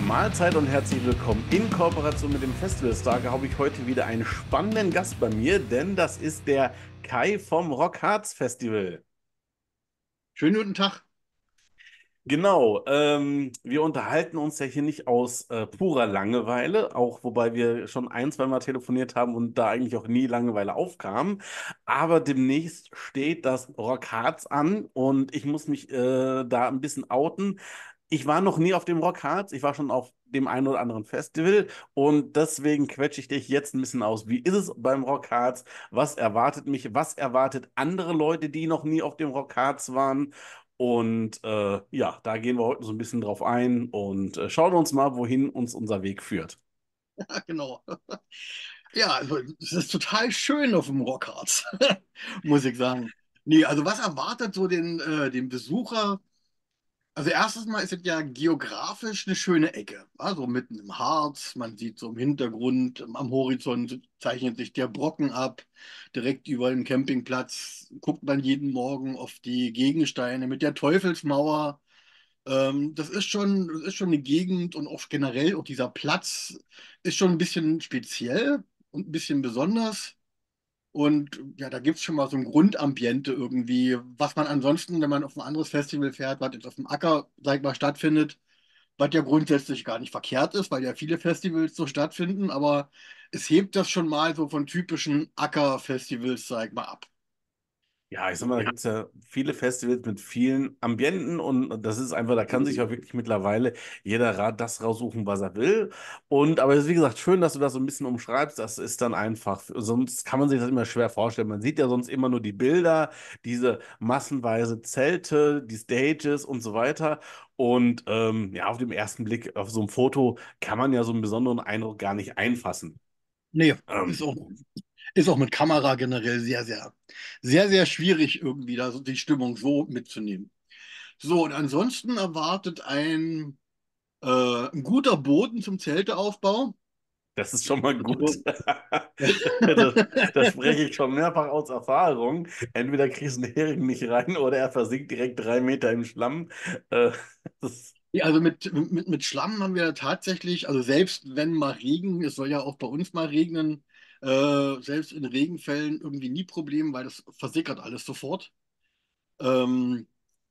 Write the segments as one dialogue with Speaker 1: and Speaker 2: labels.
Speaker 1: Mahlzeit und herzlich willkommen. In Kooperation mit dem Festivalstar habe ich heute wieder einen spannenden Gast bei mir, denn das ist der Kai vom Rockharz Festival.
Speaker 2: Schönen guten Tag.
Speaker 1: Genau, wir unterhalten uns ja hier nicht aus purer Langeweile, auch wobei wir schon ein, zweimal telefoniert haben und da eigentlich auch nie Langeweile aufkam. Aber demnächst steht das Rockharz an und ich muss mich da ein bisschen outen. Ich war noch nie auf dem Rockharz, ich war schon auf dem einen oder anderen Festival und deswegen quetsche ich dich jetzt ein bisschen aus. Wie ist es beim Rockharz? Was erwartet mich? Was erwartet andere Leute, die noch nie auf dem Rockharz waren? Und ja, da gehen wir heute so ein bisschen drauf ein und schauen uns mal, wohin uns unser Weg führt.
Speaker 2: Ja, genau. Ja, also es ist total schön auf dem Rockharz, muss ich sagen. Nee, also was erwartet so den Besucher? Also erstes Mal ist es ja geografisch eine schöne Ecke. Also mitten im Harz, man sieht so im Hintergrund, am Horizont zeichnet sich der Brocken ab. Direkt über dem Campingplatz guckt man jeden Morgen auf die Gegensteine mit der Teufelsmauer. Das ist schon eine Gegend und auch generell auch dieser Platz ist schon ein bisschen speziell und ein bisschen besonders. Und ja, da gibt es schon mal so ein Grundambiente irgendwie, was man ansonsten, wenn man auf ein anderes Festival fährt, was jetzt auf dem Acker, sag ich mal, stattfindet, was ja grundsätzlich gar nicht verkehrt ist, weil ja viele Festivals so stattfinden, aber es hebt das schon mal so von typischen Acker-Festivals, sag ich mal, ab.
Speaker 1: Ja, ich sag mal, da gibt es ja viele Festivals mit vielen Ambienten und das ist einfach, da kann sich auch wirklich mittlerweile jeder Rat das raussuchen, was er will. Und aber es ist wie gesagt schön, dass du das so ein bisschen umschreibst. Das ist dann einfach, sonst kann man sich das immer schwer vorstellen. Man sieht ja sonst immer nur die Bilder, diese massenweise Zelte, die Stages und so weiter. Und ja, auf dem ersten Blick auf so ein Foto kann man ja so einen besonderen Eindruck gar nicht einfassen.
Speaker 2: Nee,
Speaker 1: Ähm,
Speaker 2: ist auch mit Kamera generell sehr schwierig, irgendwie da so die Stimmung so mitzunehmen. So, und ansonsten erwartet ein guter Boden zum Zelteaufbau.
Speaker 1: Das ist schon mal gut.
Speaker 2: Also,
Speaker 1: Das, das spreche ich schon mehrfach aus Erfahrung. Entweder kriegst du einen Hering nicht rein oder er versinkt direkt 3 Meter im Schlamm. Äh, das,
Speaker 2: ja, also mit Schlamm haben wir tatsächlich, also selbst wenn mal Regen, es soll ja auch bei uns mal regnen, selbst in Regenfällen irgendwie nie Problem, weil das versickert alles sofort. Ähm,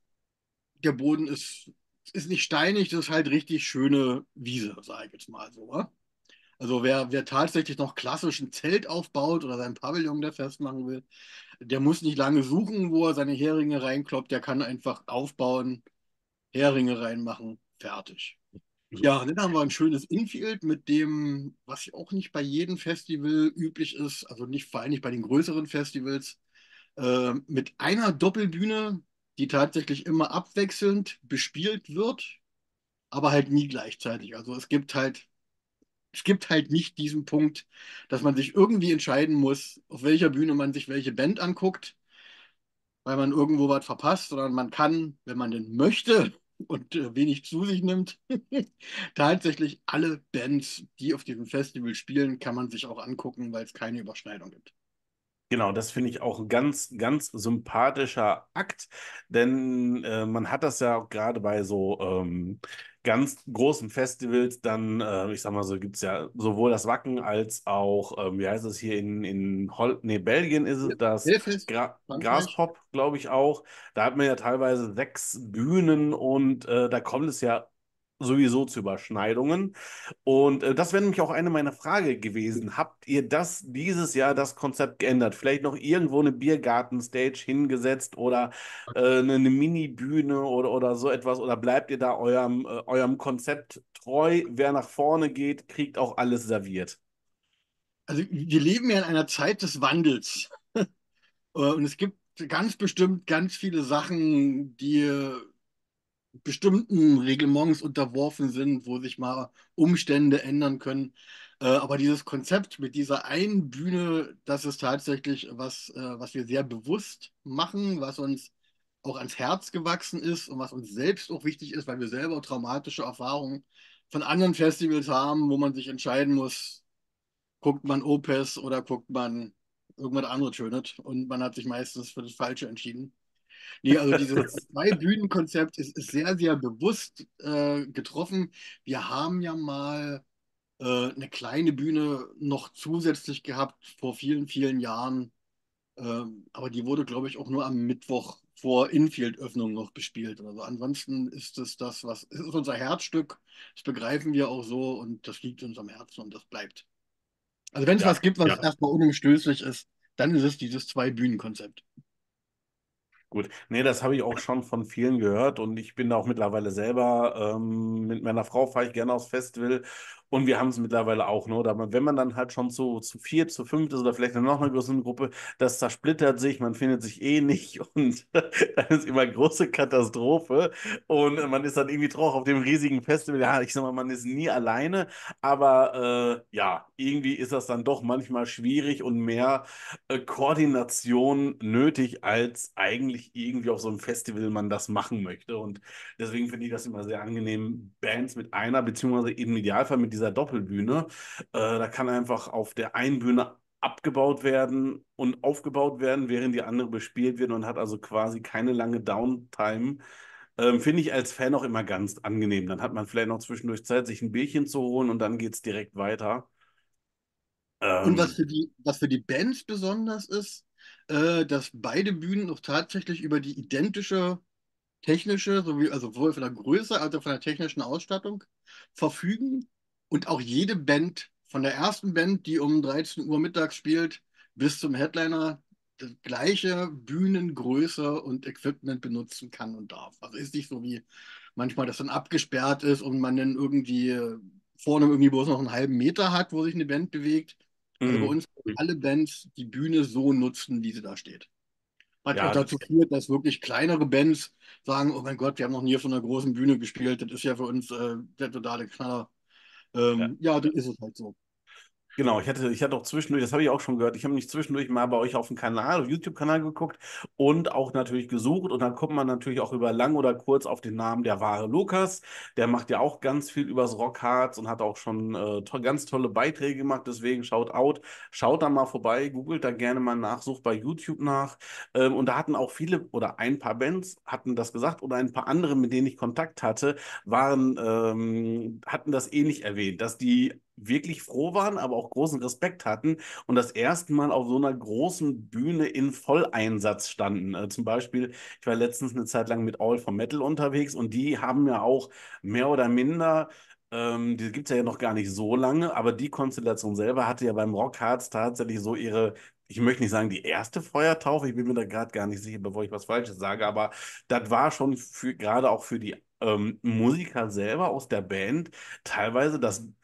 Speaker 2: der Boden ist nicht steinig, das ist halt richtig schöne Wiese, sage ich jetzt mal so. Wa? Also wer tatsächlich noch klassisch ein Zelt aufbaut oder sein Pavillon da festmachen will, der muss nicht lange suchen, wo er seine Heringe reinkloppt, der kann einfach aufbauen, Heringe reinmachen, fertig. Ja, und dann haben wir ein schönes Infield mit dem, was auch nicht bei jedem Festival üblich ist, also nicht vor allem nicht bei den größeren Festivals, mit einer Doppelbühne, die tatsächlich immer abwechselnd bespielt wird, aber halt nie gleichzeitig. Also es gibt halt nicht diesen Punkt, dass man sich irgendwie entscheiden muss, auf welcher Bühne man sich welche Band anguckt, weil man irgendwo was verpasst, sondern man kann, wenn man denn möchte und wenig zu sich nimmt, tatsächlich alle Bands, die auf diesem Festival spielen, kann man sich auch angucken, weil es keine Überschneidung gibt.
Speaker 1: Genau, das finde ich auch ein ganz, ganz sympathischer Akt, denn man hat das ja auch gerade bei so ganz großen Festivals, dann, ich sag mal so, gibt es ja sowohl das Wacken als auch, wie heißt es hier nee, Belgien ist es, das
Speaker 2: Hellfest, Frankreich.
Speaker 1: Graspop, glaube ich auch. Da hat man ja teilweise 6 Bühnen und da kommt es ja sowieso zu Überschneidungen. Und das wäre nämlich auch eine meiner Fragen gewesen. Habt ihr dieses Jahr das Konzept geändert? Vielleicht noch irgendwo eine Biergarten-Stage hingesetzt oder eine Mini-Bühne oder so etwas? Oder bleibt ihr da eurem Konzept treu? Wer nach vorne geht, kriegt auch alles serviert.
Speaker 2: Also wir leben ja in einer Zeit des Wandels. Und es gibt ganz bestimmt ganz viele Sachen, die bestimmten Reglements unterworfen sind, wo sich mal Umstände ändern können. Aber dieses Konzept mit dieser einen Bühne, das ist tatsächlich was wir sehr bewusst machen, was uns auch ans Herz gewachsen ist und was uns selbst auch wichtig ist, weil wir selber traumatische Erfahrungen von anderen Festivals haben, wo man sich entscheiden muss, guckt man Opeth oder guckt man irgendwas anderes Schönes und man hat sich meistens für das Falsche entschieden. Nee, also dieses Zwei-Bühnen-Konzept ist sehr, sehr bewusst getroffen. Wir haben ja mal eine kleine Bühne noch zusätzlich gehabt vor vielen, vielen Jahren. Aber die wurde, glaube ich, auch nur am Mittwoch vor Infield-Öffnung noch bespielt. Also ansonsten ist es das, was es ist unser Herzstück. Das begreifen wir auch so und das liegt uns am Herzen und das bleibt. Also wenn es was
Speaker 1: Ja,
Speaker 2: gibt, was
Speaker 1: ja.
Speaker 2: erstmal unumstößlich ist, dann ist es dieses Zwei-Bühnen-Konzept.
Speaker 1: Gut, nee, das habe ich auch schon von vielen gehört und ich bin da auch mittlerweile selber, mit meiner Frau fahre ich gerne aufs Festival und wir haben es mittlerweile auch, ne? Wenn man dann halt schon zu viert, zu fünft ist oder vielleicht in noch einer größeren Gruppe, das zersplittert sich, man findet sich eh nicht und dann ist immer große Katastrophe und man ist dann irgendwie traurig auf dem riesigen Festival. Ja, ich sag mal, man ist nie alleine, aber ja, irgendwie ist das dann doch manchmal schwierig und mehr Koordination nötig, als eigentlich irgendwie auf so einem Festival man das machen möchte. Und deswegen finde ich das immer sehr angenehm, Bands mit einer, beziehungsweise im Idealfall mit dieser Doppelbühne. Da kann einfach auf der einen Bühne abgebaut werden und aufgebaut werden, während die andere bespielt wird und hat also quasi keine lange Downtime. Finde ich als Fan auch immer ganz angenehm. Dann hat man vielleicht noch zwischendurch Zeit, sich ein Bierchen zu holen und dann geht es direkt weiter.
Speaker 2: Und
Speaker 1: Ähm,
Speaker 2: was für die Bands besonders ist, dass beide Bühnen auch tatsächlich über die identische technische, sowie, also sowohl von der Größe als auch von der technischen Ausstattung verfügen und auch jede Band, von der ersten Band, die um 13 Uhr mittags spielt, bis zum Headliner, das gleiche Bühnengröße und Equipment benutzen kann und darf. Also ist nicht so wie manchmal, dass dann abgesperrt ist und man dann irgendwie vorne irgendwie bloß noch einen halben Meter hat, wo sich eine Band bewegt. Also bei
Speaker 1: mh.
Speaker 2: uns alle Bands die Bühne so nutzen, wie sie da steht. Was auch
Speaker 1: Ja,
Speaker 2: dazu führt, dass wirklich kleinere Bands sagen, oh mein Gott, wir haben noch nie auf so einer großen Bühne gespielt, das ist ja für uns der totale Knaller.
Speaker 1: ja.
Speaker 2: Ja, das ist es halt so.
Speaker 1: Genau, ich hatte auch zwischendurch, das habe ich auch schon gehört, ich habe mich zwischendurch mal bei euch auf dem Kanal, auf YouTube-Kanal geguckt und auch natürlich gesucht und dann kommt man natürlich auch über lang oder kurz auf den Namen der wahre Lukas. Der macht ja auch ganz viel übers Rockharz und hat auch schon ganz tolle Beiträge gemacht, deswegen schaut da mal vorbei, googelt da gerne mal nach, sucht bei YouTube nach. Und da hatten auch viele oder ein paar Bands hatten das gesagt oder ein paar andere, mit denen ich Kontakt hatte, hatten das ähnlich erwähnt, dass die wirklich froh waren, aber auch großen Respekt hatten und das erste Mal auf so einer großen Bühne in Volleinsatz standen. Zum Beispiel, ich war letztens eine Zeit lang mit All for Metal unterwegs und die haben ja auch mehr oder minder, die gibt es ja noch gar nicht so lange, aber die Konstellation selber hatte ja beim Rockharz tatsächlich so ihre, ich möchte nicht sagen die erste Feuertaufe, ich bin mir da gerade gar nicht sicher, bevor ich was Falsches sage, aber das war schon für, gerade auch für die Musiker selber aus der Band teilweise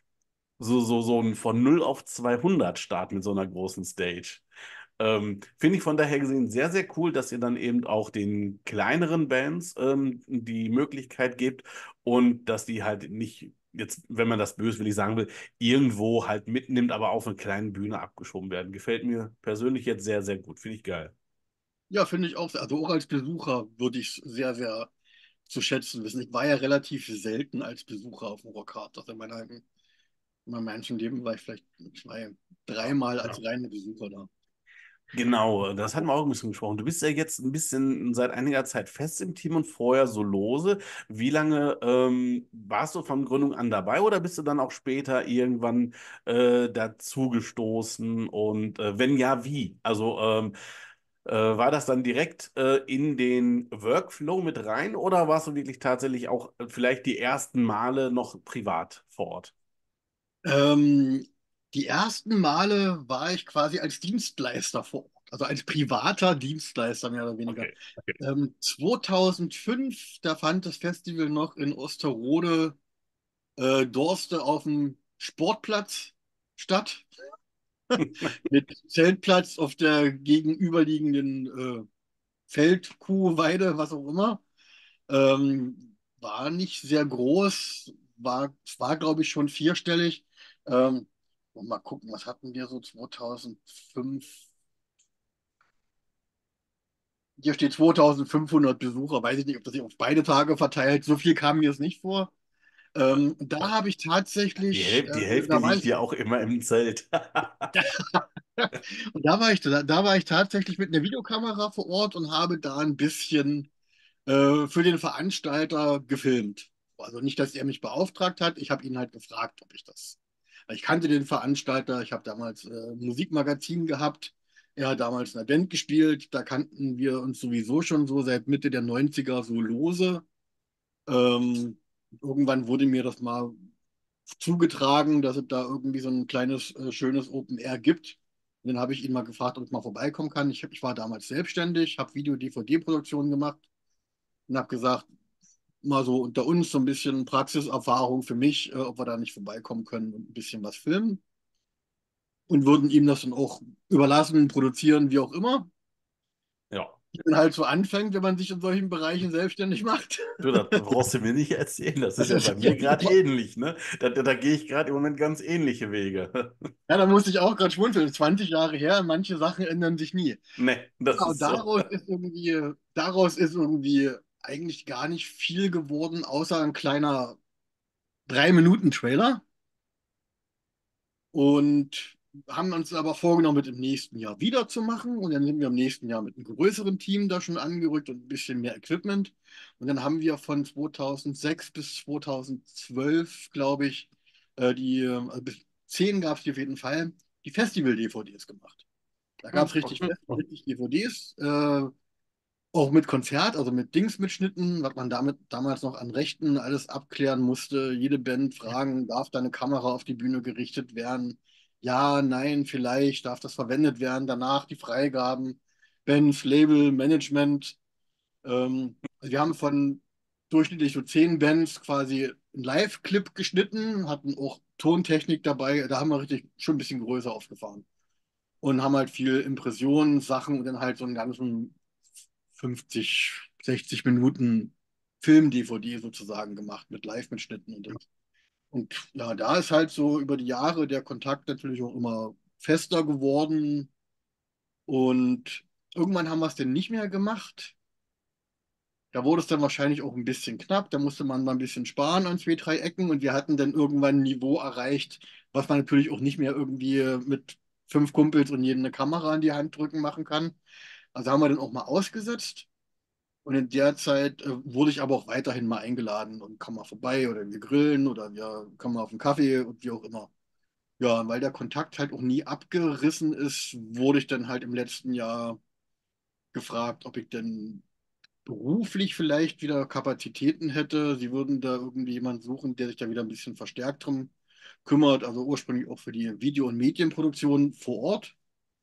Speaker 1: so ein von 0 auf 200 Start mit so einer großen Stage. Finde ich von daher gesehen sehr, sehr cool, dass ihr dann eben auch den kleineren Bands die Möglichkeit gebt und dass die halt nicht, jetzt, wenn man das böswillig sagen will, irgendwo halt mitnimmt, aber auf eine kleine Bühne abgeschoben werden. Gefällt mir persönlich jetzt sehr, sehr gut. Finde ich geil.
Speaker 2: Ja, finde ich auch. Also auch als Besucher würde ich es sehr, sehr zu schätzen wissen. Ich war ja relativ selten als Besucher auf dem Rockhard. Also in meinem ganzen Leben war ich vielleicht zwei,
Speaker 1: Ja,
Speaker 2: dreimal als
Speaker 1: ja.
Speaker 2: reine Besucher da.
Speaker 1: Genau, das hatten wir auch ein bisschen gesprochen. Du bist ja jetzt ein bisschen seit einiger Zeit fest im Team und vorher so lose. Wie lange warst du von Gründung an dabei oder bist du dann auch später irgendwann dazugestoßen? Und wenn ja, wie? Also war das dann direkt in den Workflow mit rein oder warst du wirklich tatsächlich auch vielleicht die ersten Male noch privat vor Ort?
Speaker 2: Ähm, die ersten Male war ich quasi als Dienstleister vor Ort, also als privater Dienstleister mehr oder weniger.
Speaker 1: Okay, okay.
Speaker 2: 2005, da fand das Festival noch in Osterode Dorste auf dem Sportplatz statt, mit Zeltplatz auf der gegenüberliegenden Feldkuhweide, was auch immer. War nicht sehr groß, war glaube ich, schon vierstellig. Ähm, und mal gucken, was hatten wir so 2005? Hier steht 2500 Besucher. Weiß ich nicht, ob das sich auf beide Tage verteilt. So viel kam mir es nicht vor. Da habe ich
Speaker 1: Die,
Speaker 2: tatsächlich,
Speaker 1: Die Hälfte
Speaker 2: da war
Speaker 1: liegt
Speaker 2: ich,
Speaker 1: ja auch immer im Zelt.
Speaker 2: Und da war ich tatsächlich mit einer Videokamera vor Ort und habe da ein bisschen für den Veranstalter gefilmt. Also nicht, dass er mich beauftragt hat, ich habe ihn halt gefragt, ob ich das. Weil ich kannte den Veranstalter, ich habe damals ein Musikmagazin gehabt, er hat damals in einer Band gespielt, da kannten wir uns sowieso schon so seit Mitte der 90er so lose. Ähm, Irgendwann wurde mir das mal zugetragen, dass es da irgendwie so ein kleines, schönes Open Air gibt. Und dann habe ich ihn mal gefragt, ob ich mal vorbeikommen kann. Ich war damals selbstständig, habe Video-DVD-Produktionen gemacht und habe gesagt, mal so unter uns so ein bisschen Praxiserfahrung für mich, ob wir da nicht vorbeikommen können und ein bisschen was filmen. Und würden ihm das dann auch überlassen, produzieren, wie auch immer.
Speaker 1: Ja.
Speaker 2: Wie man halt so anfängt, wenn man sich in solchen Bereichen selbstständig macht.
Speaker 1: Du, das brauchst du mir nicht erzählen. Das ist
Speaker 2: Das
Speaker 1: ja
Speaker 2: ist,
Speaker 1: bei mir gerade ähnlich, ne? Da gehe ich gerade im Moment ganz ähnliche Wege.
Speaker 2: ja, da musste ich auch gerade schmunzeln. 20 Jahre her, manche Sachen ändern sich nie.
Speaker 1: Ne, das
Speaker 2: Ja, und
Speaker 1: ist so.
Speaker 2: daraus ist irgendwie eigentlich gar nicht viel geworden, außer ein kleiner 3-Minuten-Trailer. Und haben uns aber vorgenommen, mit im nächsten Jahr wieder zu machen. Und dann sind wir im nächsten Jahr mit einem größeren Team da schon angerückt und ein bisschen mehr Equipment. Und dann haben wir von 2006 bis 2012, glaube ich, also bis 10 gab es die auf jeden Fall, die Festival-DVDs gemacht. Da gab
Speaker 1: Hm,
Speaker 2: es richtig,
Speaker 1: okay.
Speaker 2: richtig DVDs. Auch mit Konzert, also mit Dingsmitschnitten, was man damit damals noch an Rechten alles abklären musste. Jede Band fragen, darf deine Kamera auf die Bühne gerichtet werden? Ja, nein, vielleicht, darf das verwendet werden? Danach die Freigaben, Bands, Label, Management. Also wir haben von durchschnittlich so 10 Bands quasi einen Live-Clip geschnitten, hatten auch Tontechnik dabei. Da haben wir richtig schon ein bisschen größer aufgefahren und haben halt viel Impressionen, Sachen und dann halt so einen ganzen 50, 60 Minuten Film-DVD sozusagen gemacht mit Live-Mitschnitten und das. Und ja, da ist halt so über die Jahre der Kontakt natürlich auch immer fester geworden und irgendwann haben wir es dann nicht mehr gemacht. Da wurde es dann wahrscheinlich auch ein bisschen knapp. Da musste man mal ein bisschen sparen an 2, 3 Ecken und wir hatten dann irgendwann ein Niveau erreicht, was man natürlich auch nicht mehr irgendwie mit 5 Kumpels und jedem eine Kamera in die Hand drücken machen kann. Also haben wir dann auch mal ausgesetzt. Und in der Zeit wurde ich aber auch weiterhin mal eingeladen und komm mal vorbei oder wir grillen oder wir kommen mal auf einen Kaffee und wie auch immer. Ja, und weil der Kontakt halt auch nie abgerissen ist, wurde ich dann halt im letzten Jahr gefragt, ob ich denn beruflich vielleicht wieder Kapazitäten hätte. Sie würden da irgendwie jemanden suchen, der sich da wieder ein bisschen verstärkt drum kümmert, also ursprünglich auch für die Video- und Medienproduktion vor Ort.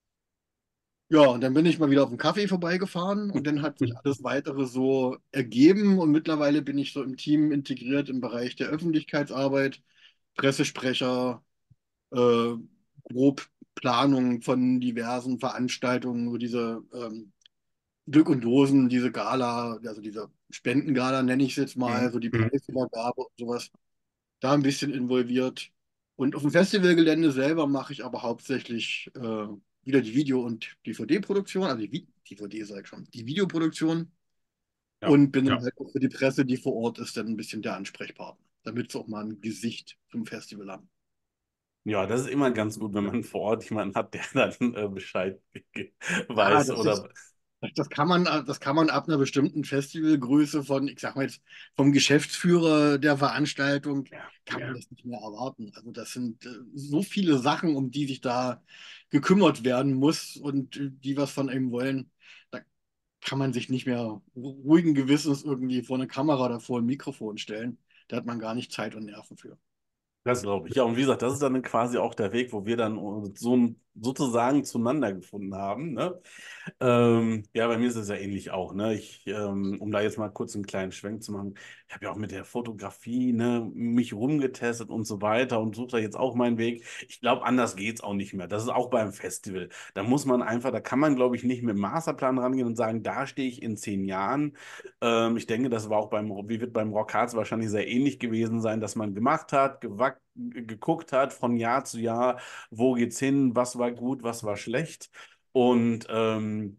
Speaker 2: Ja, und dann bin ich mal wieder auf einen Kaffee vorbeigefahren und dann hat sich alles weitere so ergeben und mittlerweile bin ich so im Team integriert im Bereich der Öffentlichkeitsarbeit, Pressesprecher, äh, grob Planung von diversen Veranstaltungen, so diese Glück und Dosen, diese Gala, also diese Spendengala nenne ich es jetzt mal,
Speaker 1: Mhm.
Speaker 2: so die
Speaker 1: Mhm.
Speaker 2: Preisübergabe und sowas, da ein bisschen involviert. Und auf dem Festivalgelände selber mache ich aber hauptsächlich wieder die Video- und DVD-Produktion, also die DVD sage ich schon, die Videoproduktion
Speaker 1: Ja,
Speaker 2: und bin dann
Speaker 1: ja.
Speaker 2: halt auch für die Presse, die vor Ort ist, dann ein bisschen der Ansprechpartner, damit sie auch mal ein Gesicht zum Festival haben.
Speaker 1: Ja, das ist immer ganz gut, wenn man vor Ort jemanden hat, der dann Bescheid
Speaker 2: Ja,
Speaker 1: weiß
Speaker 2: das ist,
Speaker 1: oder.
Speaker 2: das kann man ab einer bestimmten Festivalgröße von, ich sag mal jetzt, vom Geschäftsführer der Veranstaltung,
Speaker 1: Ja,
Speaker 2: kann man
Speaker 1: ja.
Speaker 2: das nicht mehr erwarten. Also das sind so viele Sachen, um die sich da gekümmert werden muss und die was von einem wollen. Da kann man sich nicht mehr ruhigen Gewissens irgendwie vor eine Kamera oder vor ein Mikrofon stellen. Da hat man gar nicht Zeit und Nerven für.
Speaker 1: Das glaube ich. Ja, und wie gesagt, das ist dann quasi auch der Weg, wo wir dann so sozusagen zueinander gefunden haben. Ne? Ja, bei mir ist es ja ähnlich auch. Ne? Um da jetzt mal kurz einen kleinen Schwenk zu machen, ich habe ja auch mit der Fotografie, ne, mich rumgetestet und so weiter und suche da jetzt auch meinen Weg. Ich glaube, anders geht's auch nicht mehr. Das ist auch beim Festival. Da muss man einfach, da kann man, glaube ich, nicht mit dem Masterplan rangehen und sagen, da stehe ich in 10 Jahren. Ich denke, das war auch wie wird beim Rockharz wahrscheinlich sehr ähnlich gewesen sein, dass man gemacht hat, geguckt hat von Jahr zu Jahr, wo geht's hin, was war gut, was war schlecht. Und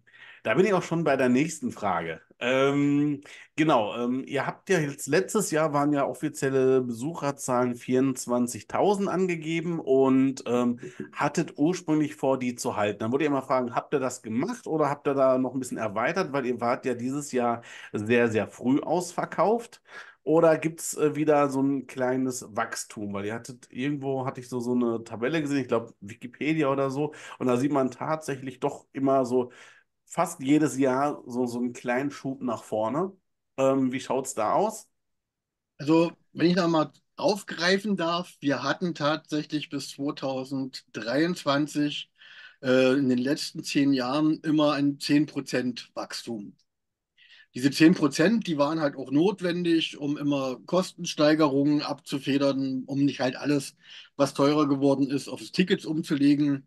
Speaker 1: Da bin ich auch schon bei der nächsten Frage. Genau, ihr habt ja jetzt letztes Jahr waren ja offizielle Besucherzahlen 24.000 angegeben und hattet ursprünglich vor, die zu halten. Dann wollte ich mal fragen, habt ihr das gemacht oder habt ihr da noch ein bisschen erweitert, weil ihr wart ja dieses Jahr sehr, sehr früh ausverkauft? Oder gibt es wieder so ein kleines Wachstum? Weil ihr hattet, irgendwo hatte ich so eine Tabelle gesehen, ich glaube Wikipedia oder so, und da sieht man tatsächlich doch immer so fast jedes Jahr so einen kleinen Schub nach vorne. Wie schaut es da aus?
Speaker 2: Also, wenn ich da mal aufgreifen darf, wir hatten tatsächlich bis 2023 in den letzten 10 Jahren immer ein 10% Wachstum. Diese 10%, die waren halt auch notwendig, um immer Kostensteigerungen abzufedern, um nicht halt alles, was teurer geworden ist, aufs Tickets umzulegen,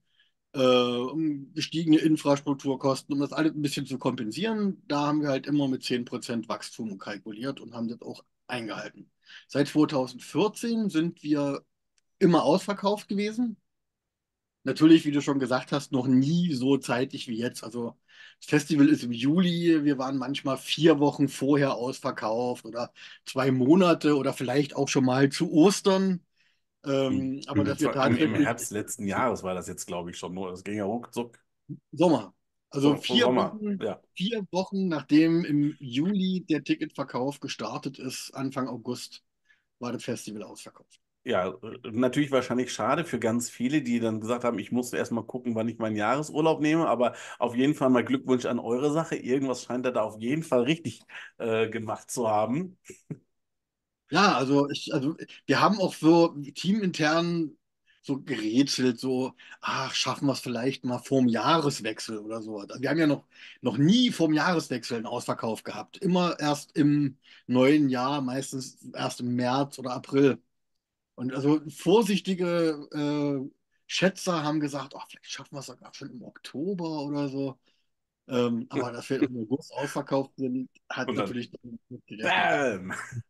Speaker 2: um gestiegene Infrastrukturkosten, um das alles ein bisschen zu kompensieren. Da haben wir halt immer mit 10% Wachstum kalkuliert und haben das auch eingehalten. Seit 2014 sind wir immer ausverkauft gewesen. Natürlich, wie du schon gesagt hast, noch nie so zeitig wie jetzt. Also das Festival ist im Juli, wir waren manchmal 4 Wochen vorher ausverkauft oder 2 Monate oder vielleicht auch schon mal zu Ostern. Aber dass wir
Speaker 1: Im
Speaker 2: tatsächlich
Speaker 1: Herbst letzten Jahres war das jetzt, glaube ich, schon nur. Das ging ja ruckzuck.
Speaker 2: Sommer, also
Speaker 1: Vor
Speaker 2: vier
Speaker 1: Sommer,
Speaker 2: Wochen,
Speaker 1: ja.
Speaker 2: 4 Wochen nachdem im Juli der Ticketverkauf gestartet ist, Anfang August, war das Festival ausverkauft.
Speaker 1: Ja, natürlich wahrscheinlich schade für ganz viele, die dann gesagt haben, ich muss erst mal gucken, wann ich meinen Jahresurlaub nehme, aber auf jeden Fall mal Glückwunsch an eure Sache. Irgendwas scheint er da auf jeden Fall richtig gemacht zu haben.
Speaker 2: Ja, also wir haben auch so teamintern so gerätselt, so, ach, schaffen wir es vielleicht mal vorm Jahreswechsel oder so. Also wir haben ja noch nie vorm Jahreswechsel einen Ausverkauf gehabt. Immer erst im neuen Jahr, meistens erst im März oder April. Und also vorsichtige Schätzer haben gesagt, ach, vielleicht schaffen wir es sogar schon im Oktober oder so. Aber dass wir im August ausverkauft sind, hat
Speaker 1: Und dann,
Speaker 2: natürlich damit nicht gerechnet.
Speaker 1: bam!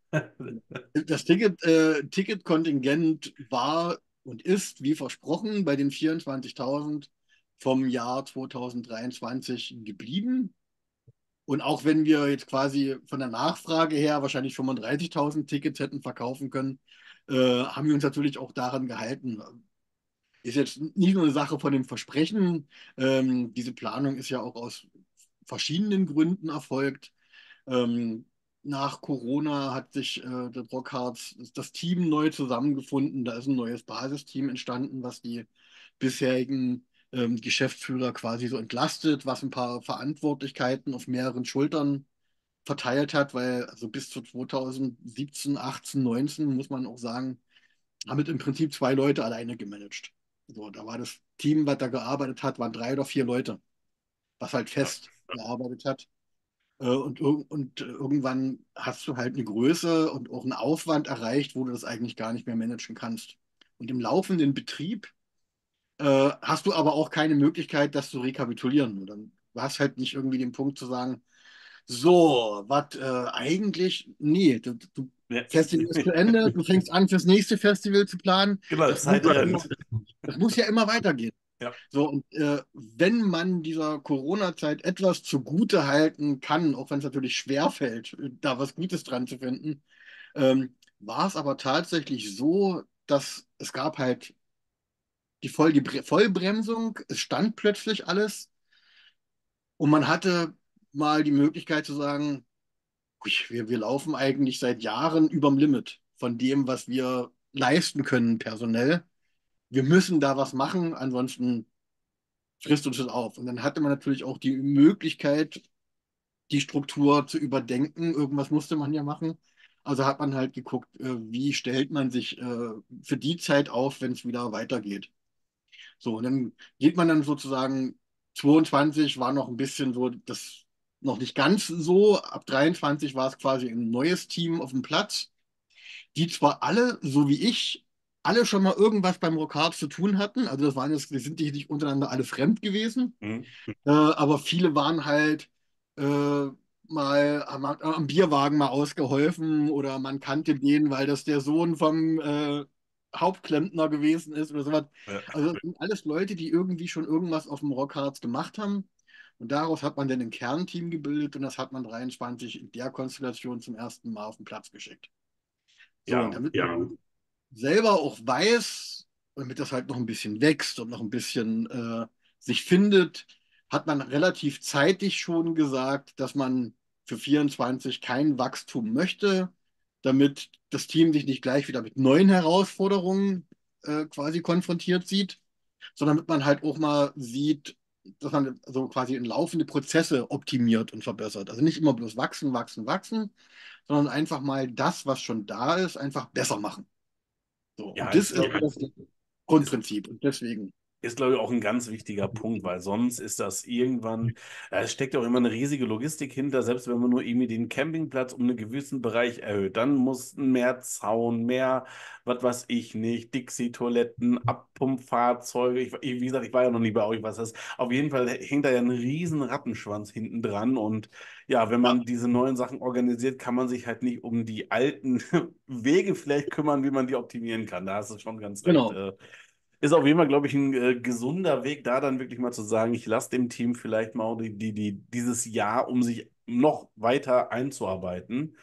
Speaker 2: Das Ticketkontingent war und ist, wie versprochen, bei den 24.000 vom Jahr 2023 geblieben. Und auch wenn wir jetzt quasi von der Nachfrage her wahrscheinlich 35.000 Tickets hätten verkaufen können, haben wir uns natürlich auch daran gehalten. Ist jetzt nicht nur eine Sache von dem Versprechen. Diese Planung ist ja auch aus verschiedenen Gründen erfolgt. Ähm, Nach Corona hat sich der Brockharts, das Team neu zusammengefunden. Da ist ein neues Basisteam entstanden, was die bisherigen Geschäftsführer quasi so entlastet, was ein paar Verantwortlichkeiten auf mehreren Schultern verteilt hat, weil also bis zu 2017, 18, 19 muss man auch sagen, haben im Prinzip 2 Leute alleine gemanagt. So, da war das Team, was da gearbeitet hat, waren 3 oder 4 Leute, was halt
Speaker 1: Ja,
Speaker 2: fest gearbeitet hat. Und irgendwann hast du halt eine Größe und auch einen Aufwand erreicht, wo du das eigentlich gar nicht mehr managen kannst. Und im laufenden Betrieb hast du aber auch keine Möglichkeit, das zu rekapitulieren. Und dann du hast halt nicht irgendwie den Punkt zu sagen, so, was eigentlich, nee,
Speaker 1: ja.
Speaker 2: Festival ist zu Ende, du fängst an, fürs nächste Festival zu planen.
Speaker 1: Genau,
Speaker 2: Das muss
Speaker 1: Zeit
Speaker 2: ja immer,
Speaker 1: rennt.
Speaker 2: das muss ja immer weitergehen.
Speaker 1: Ja,
Speaker 2: So, und wenn man dieser Corona-Zeit etwas zugute halten kann, auch wenn es natürlich schwerfällt, da was Gutes dran zu finden, war es aber tatsächlich so, dass es gab halt die Vollbremsung, es stand plötzlich alles und man hatte mal die Möglichkeit zu sagen, ui, wir laufen eigentlich seit Jahren überm Limit von dem, was wir leisten können personell. Wir müssen da was machen, ansonsten frisst uns das auf. Und dann hatte man natürlich auch die Möglichkeit, die Struktur zu überdenken. Irgendwas musste man ja machen. Also hat man halt geguckt, wie stellt man sich für die Zeit auf, wenn es wieder weitergeht. So, und dann geht man dann sozusagen, 22 war noch ein bisschen so, das noch nicht ganz so. Ab 23 war es quasi ein neues Team auf dem Platz, die zwar alle, so wie ich, alle schon mal irgendwas beim Rocard zu tun hatten. Also das waren jetzt, die sind nicht untereinander alle fremd gewesen.
Speaker 1: mhm.
Speaker 2: Aber viele waren halt mal am Bierwagen mal ausgeholfen oder man kannte den, weil das der Sohn vom Hauptklempner gewesen ist oder sowas.
Speaker 1: Ja.
Speaker 2: Also das sind alles Leute, die irgendwie schon irgendwas auf dem Rockharz gemacht haben. Und daraus hat man dann ein Kernteam gebildet und das hat man 23 in der Konstellation zum ersten Mal auf den Platz geschickt. So, und
Speaker 1: Ja,
Speaker 2: damit man selber auch weiß, damit das halt noch ein bisschen wächst und noch ein bisschen sich findet, hat man relativ zeitig schon gesagt, dass man für 24 kein Wachstum möchte, damit das Team sich nicht gleich wieder mit neuen Herausforderungen quasi konfrontiert sieht, sondern damit man halt auch mal sieht, dass man so quasi in laufende Prozesse optimiert und verbessert. Also nicht immer bloß wachsen, wachsen, wachsen, sondern einfach mal das, was schon da ist, einfach besser machen. So,
Speaker 1: ja,
Speaker 2: und das ist das
Speaker 1: ist,
Speaker 2: Grundprinzip. Und deswegen,
Speaker 1: ist, glaube ich, auch ein ganz wichtiger Punkt, weil sonst ist das irgendwann, es steckt ja auch immer eine riesige Logistik hinter, selbst wenn man nur irgendwie den Campingplatz um einen gewissen Bereich erhöht, dann muss mehr Zaun, mehr, was weiß ich nicht, Dixie-Toiletten, Abpumpfahrzeuge, wie gesagt, ich war ja noch nie bei euch, was das ist. Auf jeden Fall hängt da ja ein riesen Rattenschwanz hinten dran und ja, wenn
Speaker 2: ja,
Speaker 1: man diese neuen Sachen organisiert, kann man sich halt nicht um die alten Wege vielleicht kümmern, wie man die optimieren kann. Da hast du schon ganz recht.
Speaker 2: genau.
Speaker 1: Ist auf jeden Fall, glaube ich, ein gesunder Weg, da dann wirklich mal zu sagen, ich lasse dem Team vielleicht mal dieses Jahr, um sich noch weiter einzuarbeiten.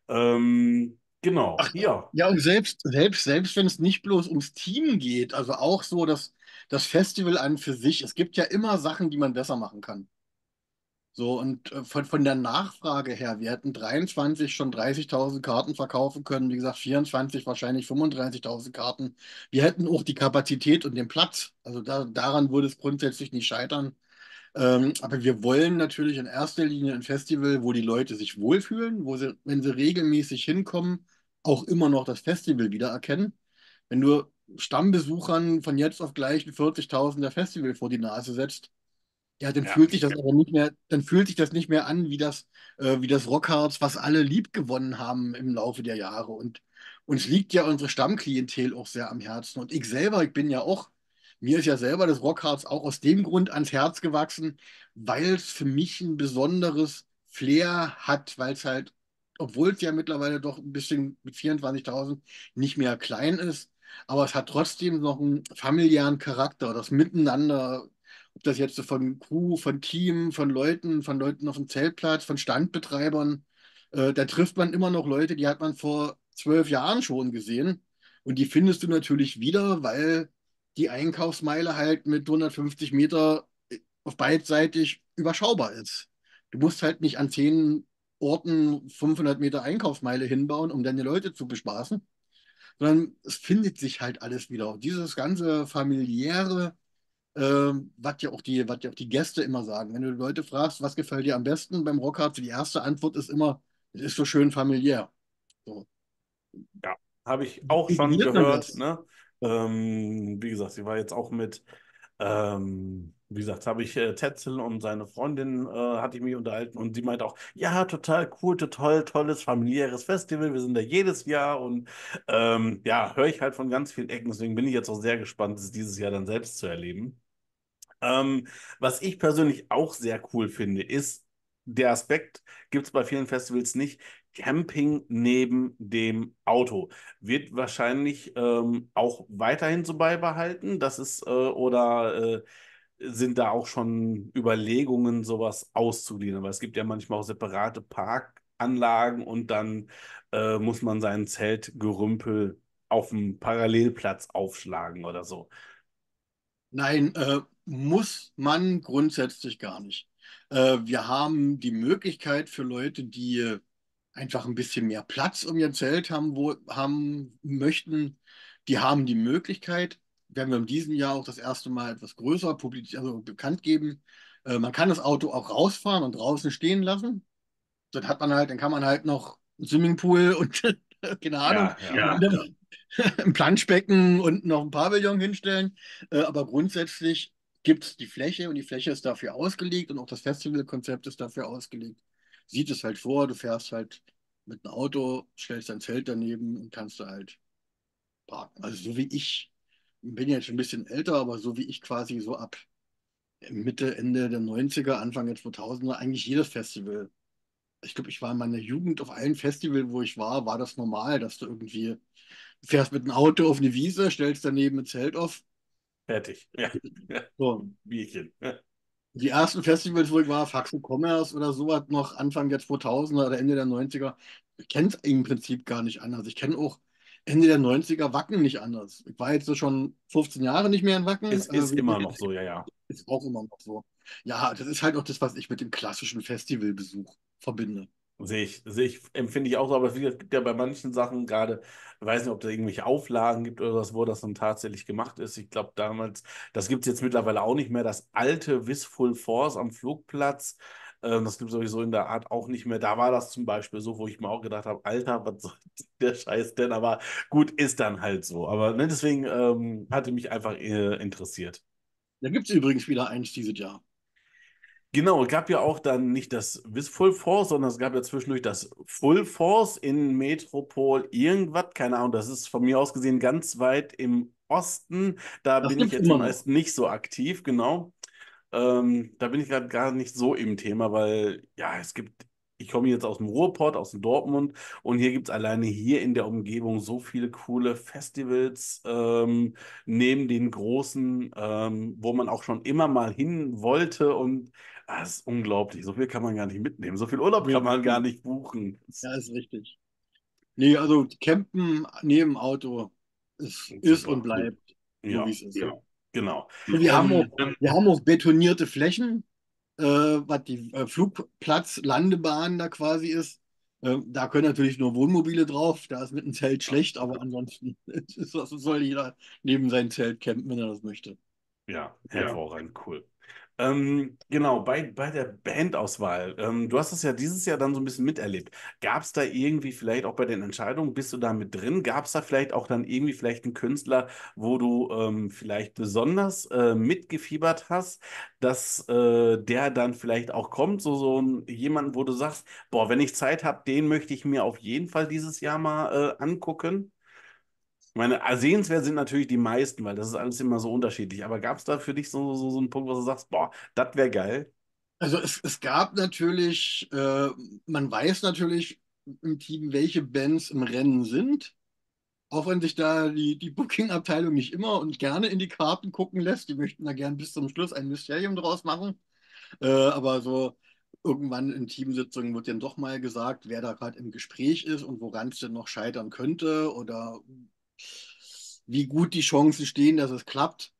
Speaker 1: Genau,
Speaker 2: Ach,
Speaker 1: ja.
Speaker 2: ja, und selbst wenn es nicht bloß ums Team geht, also auch so das Festival an für sich, es gibt ja immer Sachen, die man besser machen kann. So, und von der Nachfrage her, wir hätten 23 schon 30.000 Karten verkaufen können, wie gesagt, 24 wahrscheinlich 35.000 Karten. Wir hätten auch die Kapazität und den Platz. Also daran würde es grundsätzlich nicht scheitern. Aber wir wollen natürlich in erster Linie ein Festival, wo die Leute sich wohlfühlen, wo sie, wenn sie regelmäßig hinkommen, auch immer noch das Festival wiedererkennen. Wenn du Stammbesuchern von jetzt auf gleich ein 40.000er Festival vor die Nase setzt, ja, dann
Speaker 1: Ja,
Speaker 2: fühlt sich das aber nicht mehr, dann fühlt sich das nicht mehr an wie das Rockharz, was alle lieb gewonnen haben im Laufe der Jahre. Und uns liegt ja unsere Stammklientel auch sehr am Herzen. Und ich selber, ich bin ja auch, mir ist ja selber das Rockharz auch aus dem Grund ans Herz gewachsen, weil es für mich ein besonderes Flair hat, weil es halt, obwohl es ja mittlerweile doch ein bisschen mit 24.000 nicht mehr klein ist, aber es hat trotzdem noch einen familiären Charakter, das Miteinander, ob das jetzt so von Crew, von Team, von Leuten auf dem Zeltplatz, von Standbetreibern, da trifft man immer noch Leute, die hat man vor 12 Jahren schon gesehen. Und die findest du natürlich wieder, weil die Einkaufsmeile halt mit 150 Meter auf beidseitig überschaubar ist. Du musst halt nicht an 10 Orten 500 Meter Einkaufsmeile hinbauen, um deine Leute zu bespaßen, sondern es findet sich halt alles wieder. Dieses ganze familiäre, was ja auch die Gäste immer sagen. Wenn du Leute fragst, was gefällt dir am besten beim Rockhard, die erste Antwort ist immer, es ist so schön familiär. So.
Speaker 1: ja. Habe ich auch schon
Speaker 2: Ignoriert man
Speaker 1: gehört,
Speaker 2: das?
Speaker 1: ne? Wie gesagt, sie war jetzt auch mit. Wie gesagt, habe ich Tetzel und seine Freundin hatte ich mich unterhalten und sie meinte auch, ja, total cool, total tolles familiäres Festival, wir sind da jedes Jahr und ja, höre ich halt von ganz vielen Ecken, deswegen bin ich jetzt auch sehr gespannt, es dieses Jahr dann selbst zu erleben. Was ich persönlich auch sehr cool finde, ist der Aspekt, gibt es bei vielen Festivals nicht, Camping neben dem Auto. Wird wahrscheinlich auch weiterhin so beibehalten. Das ist, oder sind da auch schon Überlegungen, sowas auszugliedern? Weil es gibt ja manchmal auch separate Parkanlagen und dann muss man sein Zeltgerümpel auf dem Parallelplatz aufschlagen oder so.
Speaker 2: Nein, muss man grundsätzlich gar nicht. Wir haben die Möglichkeit für Leute, die einfach ein bisschen mehr Platz um ihr Zelt haben möchten, die haben die Möglichkeit, werden wir in diesem Jahr auch das erste Mal etwas größer also bekannt geben. Man kann das Auto auch rausfahren und draußen stehen lassen. Dann kann man halt noch einen Swimmingpool und keine Ahnung,
Speaker 1: Ja, ja.
Speaker 2: ein Planschbecken und noch ein Pavillon hinstellen. Aber grundsätzlich gibt es die Fläche und die Fläche ist dafür ausgelegt und auch das Festivalkonzept ist dafür ausgelegt. Sieht es halt vor, du fährst halt mit einem Auto, stellst dein Zelt daneben und kannst du halt parken. Also so wie ich, bin jetzt schon ein bisschen älter, aber so wie ich quasi so ab Mitte, Ende der 90er, Anfang der 2000er, eigentlich jedes Festival. Ich glaube, ich war in meiner Jugend auf allen Festivals, wo ich war das normal, dass du irgendwie fährst mit einem Auto auf eine Wiese, stellst daneben ein Zelt auf.
Speaker 1: Fertig. Ja. Ja.
Speaker 2: So.
Speaker 1: Bierchen. Ja.
Speaker 2: Die ersten Festivals, wo ich war, Faxo Commerce oder sowas, noch Anfang der 2000er oder Ende der 90er, ich kenne es im Prinzip gar nicht anders. Ich kenne auch Ende der 90er Wacken nicht anders. Ich war jetzt so schon 15 Jahre nicht mehr in Wacken.
Speaker 1: Ist immer noch so, ja, ja.
Speaker 2: Ist auch immer noch so. Ja, das ist halt auch das, was ich mit dem klassischen Festivalbesuch verbinde.
Speaker 1: Empfinde ich auch so, aber es gibt ja bei manchen Sachen gerade, ich weiß nicht, ob da irgendwelche Auflagen gibt oder was, wo das dann tatsächlich gemacht ist. Ich glaube damals, das gibt es jetzt mittlerweile auch nicht mehr, das alte Wistful Force am Flugplatz, das gibt es sowieso in der Art auch nicht mehr. Da war das zum Beispiel so, wo ich mir auch gedacht habe, Alter, was soll der Scheiß denn? Aber gut, ist dann halt so. Aber ne, deswegen hatte mich einfach interessiert.
Speaker 2: Da gibt es übrigens wieder eins dieses Jahr.
Speaker 1: Genau, es gab ja auch dann nicht das bis Full Force, sondern es gab ja zwischendurch das Full Force in Metropol irgendwas, keine Ahnung, das ist von mir aus gesehen ganz weit im Osten. Da
Speaker 2: Das
Speaker 1: bin ich
Speaker 2: gibt es
Speaker 1: jetzt
Speaker 2: immer
Speaker 1: im
Speaker 2: noch.
Speaker 1: Osten nicht so aktiv, genau. Da bin ich gerade gar nicht so im Thema, weil ja, ich komme jetzt aus dem Ruhrpott, aus dem Dortmund und hier gibt es alleine hier in der Umgebung so viele coole Festivals, neben den großen, wo man auch schon immer mal hin wollte und das ist unglaublich. So viel kann man gar nicht mitnehmen, so viel Urlaub kann
Speaker 2: Nee,
Speaker 1: man gar nicht buchen.
Speaker 2: ja, ist richtig. Nee, also Campen neben Auto ist und
Speaker 1: Super,
Speaker 2: bleibt so, wie
Speaker 1: ja,
Speaker 2: es ist.
Speaker 1: ja, genau.
Speaker 2: Und
Speaker 1: Ähm,
Speaker 2: wir haben auch betonierte Flächen, was die Flugplatz, Landebahn da quasi ist. Da können natürlich nur Wohnmobile drauf, da ist mit dem Zelt schlecht, aber ansonsten soll jeder neben sein Zelt campen, wenn er das möchte.
Speaker 1: Ja, hervorragend, cool. Genau, bei der Bandauswahl, du hast es ja dieses Jahr dann so ein bisschen miterlebt. Gab es da irgendwie vielleicht auch bei den Entscheidungen, bist du da mit drin? Gab es da vielleicht auch dann irgendwie vielleicht einen Künstler, wo du vielleicht besonders mitgefiebert hast, dass der dann vielleicht auch kommt, jemanden, wo du sagst, boah, wenn ich Zeit habe, den möchte ich mir auf jeden Fall dieses Jahr mal angucken? Ich meine, sehenswert sind natürlich die meisten, weil das ist alles immer so unterschiedlich. Aber gab es da für dich so einen Punkt, wo du sagst, boah, das wäre geil?
Speaker 2: Also es gab natürlich, man weiß natürlich im Team, welche Bands im Rennen sind. Auch wenn sich da die Booking-Abteilung nicht immer und gerne in die Karten gucken lässt. Die möchten da gern bis zum Schluss ein Mysterium draus machen. Aber so irgendwann in Teamsitzungen wird dann doch mal gesagt, wer da gerade im Gespräch ist und woran es denn noch scheitern könnte oder wie gut die Chancen stehen, dass es klappt.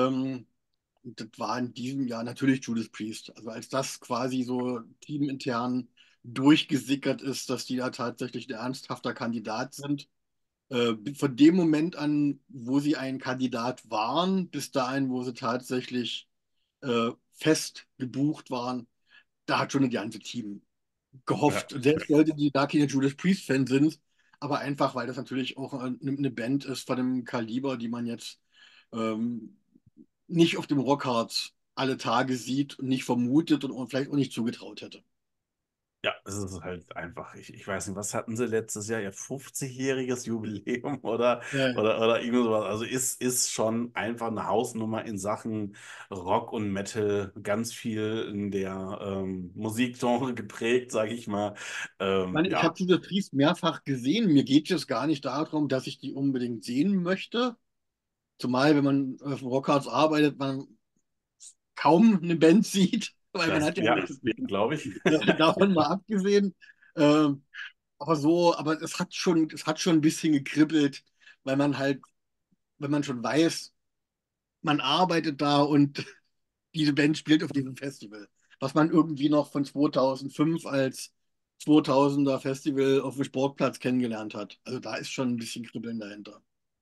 Speaker 2: Das war in diesem Jahr natürlich Judas Priest. Also als das quasi so teamintern durchgesickert ist, dass die da tatsächlich ein ernsthafter Kandidat sind. Von dem Moment an, wo sie ein Kandidat waren, bis dahin, wo sie tatsächlich fest gebucht waren, da hat schon das ganze Team
Speaker 1: Ja,
Speaker 2: gehofft. Und selbst Leute, die gar keine Judas Priest-Fans sind, aber einfach, weil das natürlich auch eine Band ist von dem Kaliber, die man jetzt ähm, nicht auf dem Rockhard alle Tage sieht und nicht vermutet und vielleicht auch nicht zugetraut hätte.
Speaker 1: ja, es ist halt einfach, ich weiß nicht, was hatten sie letztes Jahr? Ihr 50-jähriges Jubiläum
Speaker 2: Ja, ja.
Speaker 1: oder irgend sowas. Also ist schon einfach eine Hausnummer in Sachen Rock und Metal, ganz viel in der Musikgenre geprägt, sage ich mal.
Speaker 2: Ich meine, ich habe
Speaker 1: Ja,
Speaker 2: Judas Priest mehrfach gesehen. Mir geht es gar nicht darum, dass ich die unbedingt sehen möchte. Zumal, wenn man auf dem Rockharz arbeitet, man kaum eine Band sieht, weil man hat ja
Speaker 1: ja,
Speaker 2: nichts zu tun.
Speaker 1: glaube ich.
Speaker 2: Davon mal abgesehen. Ähm, aber es hat schon ein bisschen gekribbelt, weil man halt, wenn man schon weiß, man arbeitet da und diese Band spielt auf diesem Festival. Was man irgendwie noch von 2005 als 2000er Festival auf dem Sportplatz kennengelernt hat. Also da ist schon ein bisschen Kribbeln dahinter.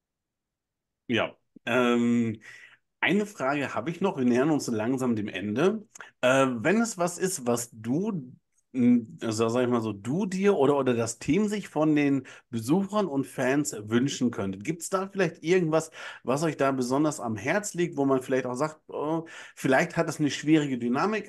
Speaker 1: Ja. Eine Frage habe ich noch. Wir nähern uns so langsam dem Ende. Wenn es was ist, was also sag ich mal so, du dir oder das Team sich von den Besuchern und Fans wünschen könnte, gibt es da vielleicht irgendwas, was euch da besonders am Herz liegt, wo man vielleicht auch sagt, oh, vielleicht hat es eine schwierige Dynamik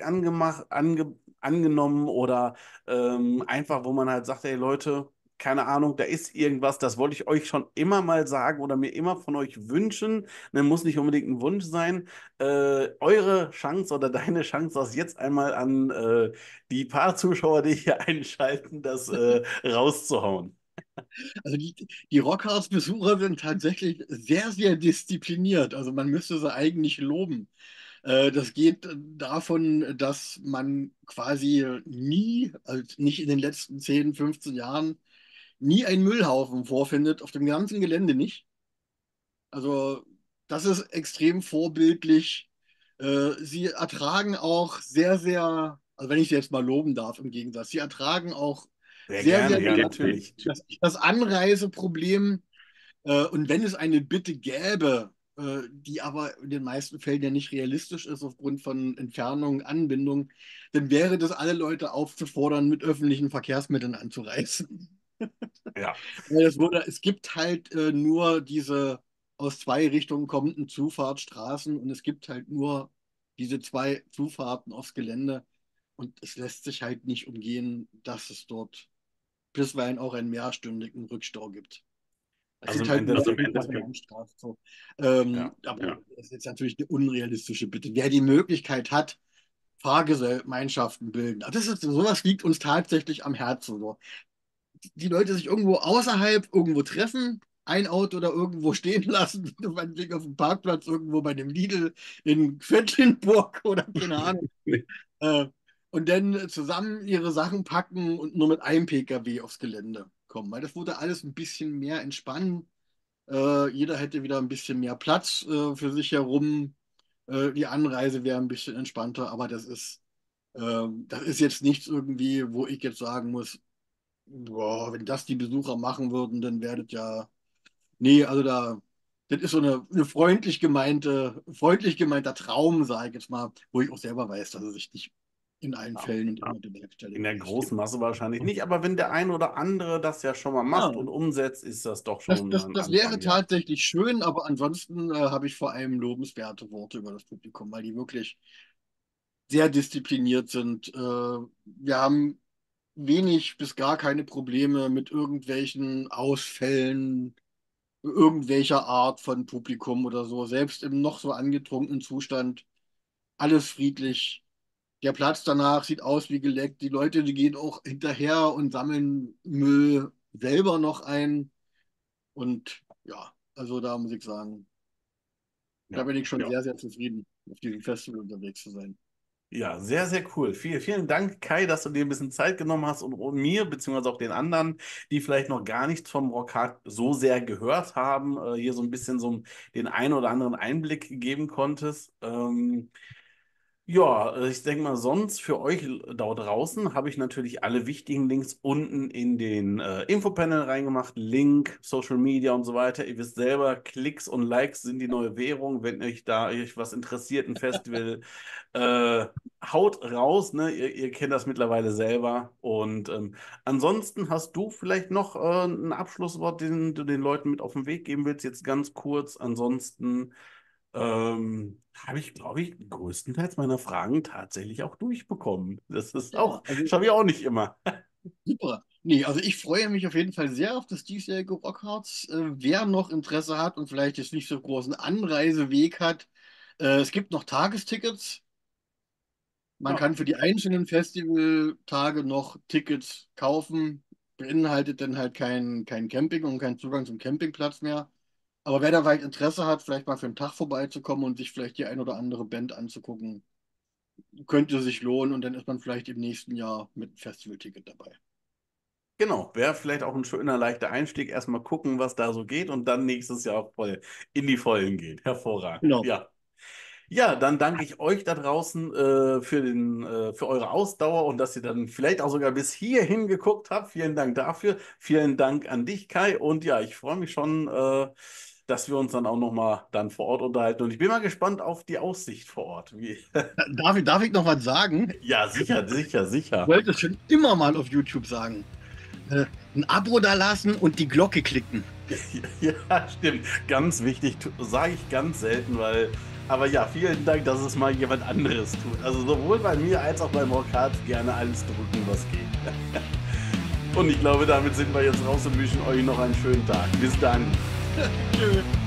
Speaker 1: angenommen oder einfach, wo man halt sagt, hey Leute, keine Ahnung, da ist irgendwas, das wollte ich euch schon immer mal sagen oder mir immer von euch wünschen. Ne, muss nicht unbedingt ein Wunsch sein. Eure Chance oder deine Chance, das jetzt einmal an die paar Zuschauer, die hier einschalten, das rauszuhauen.
Speaker 2: Also die Rockhouse-Besucher sind tatsächlich sehr, sehr diszipliniert. Also man müsste sie eigentlich loben. Das geht davon, dass man quasi nie, also nicht in den letzten 10, 15 Jahren, nie einen Müllhaufen vorfindet, auf dem ganzen Gelände nicht. Also das ist extrem vorbildlich. Sie ertragen auch sehr, sehr, also wenn ich sie jetzt mal loben darf, im Gegensatz, sie ertragen auch
Speaker 1: Sehr
Speaker 2: sehr, sehr
Speaker 1: gerne, ja,
Speaker 2: gut
Speaker 1: natürlich.
Speaker 2: das Anreiseproblem. Und wenn es eine Bitte gäbe, die aber in den meisten Fällen ja nicht realistisch ist aufgrund von Entfernung, Anbindung, dann wäre das alle Leute aufzufordern, mit öffentlichen Verkehrsmitteln anzureisen.
Speaker 1: Ja.
Speaker 2: Weil es gibt halt nur diese aus zwei Richtungen kommenden Zufahrtsstraßen und es gibt halt nur diese zwei Zufahrten aufs Gelände. Und es lässt sich halt nicht umgehen, dass es dort bisweilen auch einen mehrstündigen Rückstau gibt. Es
Speaker 1: Also
Speaker 2: gibt
Speaker 1: im
Speaker 2: halt nur
Speaker 1: Endeffekt,
Speaker 2: eine Landstraße. So.
Speaker 1: ja.
Speaker 2: Aber das ist jetzt natürlich eine unrealistische Bitte. Wer die Möglichkeit hat, Fahrgemeinschaften bilden. Sowas liegt uns tatsächlich am Herzen. So. Die Leute sich irgendwo außerhalb irgendwo treffen, ein Auto oder irgendwo stehen lassen, meinetwegen auf dem Parkplatz irgendwo bei dem Lidl in Quedlinburg oder keine Ahnung. Äh, und dann zusammen ihre Sachen packen und nur mit einem PKW aufs Gelände kommen. Weil das würde alles ein bisschen mehr entspannen. Jeder hätte wieder ein bisschen mehr Platz für sich herum. Die Anreise wäre ein bisschen entspannter, aber das ist jetzt nichts irgendwie, wo ich jetzt sagen muss, boah, wenn das die Besucher machen würden, dann werdet ja. Nee, also das ist so eine freundlich gemeinter Traum, sage ich jetzt mal, wo ich auch selber weiß, dass er sich nicht in allen
Speaker 1: Ja.
Speaker 2: Fällen und immer bewerkstelligen
Speaker 1: In der
Speaker 2: lässt.
Speaker 1: großen Masse wahrscheinlich nicht, aber wenn der ein oder andere das ja schon mal macht und
Speaker 2: Ja,
Speaker 1: umsetzt, ist das doch
Speaker 2: das,
Speaker 1: schon
Speaker 2: das,
Speaker 1: ein
Speaker 2: das wäre
Speaker 1: Anfang, ja.
Speaker 2: tatsächlich schön, aber ansonsten habe ich vor allem lobenswerte Worte über das Publikum, weil die wirklich sehr diszipliniert sind. Wir haben wenig bis gar keine Probleme mit irgendwelchen Ausfällen irgendwelcher Art von Publikum oder so. Selbst im noch so angetrunkenen Zustand, alles friedlich. Der Platz danach sieht aus wie geleckt. Die Leute, die gehen auch hinterher und sammeln Müll selber noch ein. Und ja, also da muss ich sagen, da
Speaker 1: Ja.
Speaker 2: bin ich schon sehr, sehr zufrieden, auf diesem Festival unterwegs zu sein.
Speaker 1: Ja, sehr, sehr cool. Vielen Dank, Kai, dass du dir ein bisschen Zeit genommen hast und mir, beziehungsweise auch den anderen, die vielleicht noch gar nichts vom Rockhard so sehr gehört haben, hier so ein bisschen so den einen oder anderen Einblick geben konntest. Ja, ich denke mal, sonst für euch da draußen habe ich natürlich alle wichtigen Links unten in den Infopanel reingemacht. Link, Social Media und so weiter. Ihr wisst selber, Klicks und Likes sind die neue Währung. Wenn euch was interessiert, ein Festival, äh, haut raus, ne? Ihr kennt das mittlerweile selber. Und ansonsten hast du vielleicht noch ein Abschlusswort, den du den Leuten mit auf den Weg geben willst, jetzt ganz kurz. Ansonsten. Habe ich, glaube ich, größtenteils meiner Fragen tatsächlich auch durchbekommen. Das ist
Speaker 2: Ja,
Speaker 1: auch,
Speaker 2: also
Speaker 1: schaffe ich auch nicht immer.
Speaker 2: super. Nee, also ich freue mich auf jeden Fall sehr auf das diesjährige Rockharz. Wer noch Interesse hat und vielleicht jetzt nicht so großen Anreiseweg hat, es gibt noch Tagestickets. Man
Speaker 1: Ja,
Speaker 2: kann für die einzelnen Festivaltage noch Tickets kaufen. Beinhaltet dann halt kein Camping und keinen Zugang zum Campingplatz mehr. Aber wer da vielleicht Interesse hat, vielleicht mal für einen Tag vorbeizukommen und sich vielleicht die ein oder andere Band anzugucken, könnte sich lohnen und dann ist man vielleicht im nächsten Jahr mit einem Festivalticket dabei.
Speaker 1: genau. Wäre vielleicht auch ein schöner, leichter Einstieg. Erstmal gucken, was da so geht und dann nächstes Jahr auch voll in die Vollen geht. Hervorragend.
Speaker 2: Genau.
Speaker 1: Ja. Ja, dann danke ich euch da draußen für eure Ausdauer und dass ihr dann vielleicht auch sogar bis hierhin geguckt habt. Vielen Dank dafür. Vielen Dank an dich, Kai. Und ja, ich freue mich schon, dass wir uns dann auch nochmal dann vor Ort unterhalten. Und ich bin mal gespannt auf die Aussicht vor Ort.
Speaker 2: Darf ich noch was sagen?
Speaker 1: Ja, sicher, sicher,
Speaker 2: Ich
Speaker 1: sicher.
Speaker 2: wollte es schon immer mal auf YouTube sagen. Ein Abo da lassen und die Glocke klicken.
Speaker 1: Ja, stimmt. Ganz wichtig, sage ich ganz selten, weil. Aber ja, vielen Dank, dass es mal jemand anderes tut. Also sowohl bei mir als auch beim Rockhard gerne alles drücken, was geht. Und ich glaube, damit sind wir jetzt raus und wünschen euch noch einen schönen Tag. Bis dann.
Speaker 2: Tschüss.